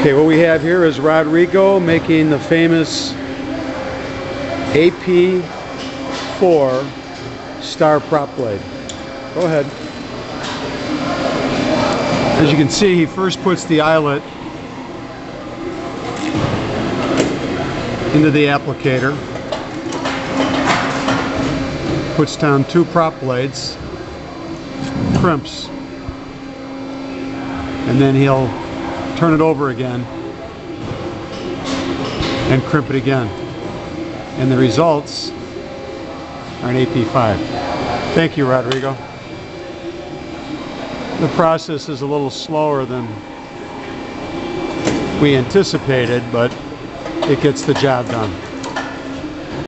Okay, what we have here is Rodrigo making the famous AP4 star prop blade. Go ahead. As you can see, he first puts the eyelet into the applicator, puts down 2 prop blades, crimps, and then he'll turn it over again and crimp it again, and the results are an AP5. Thank you, Rodrigo. The process is a little slower than we anticipated, but it gets the job done.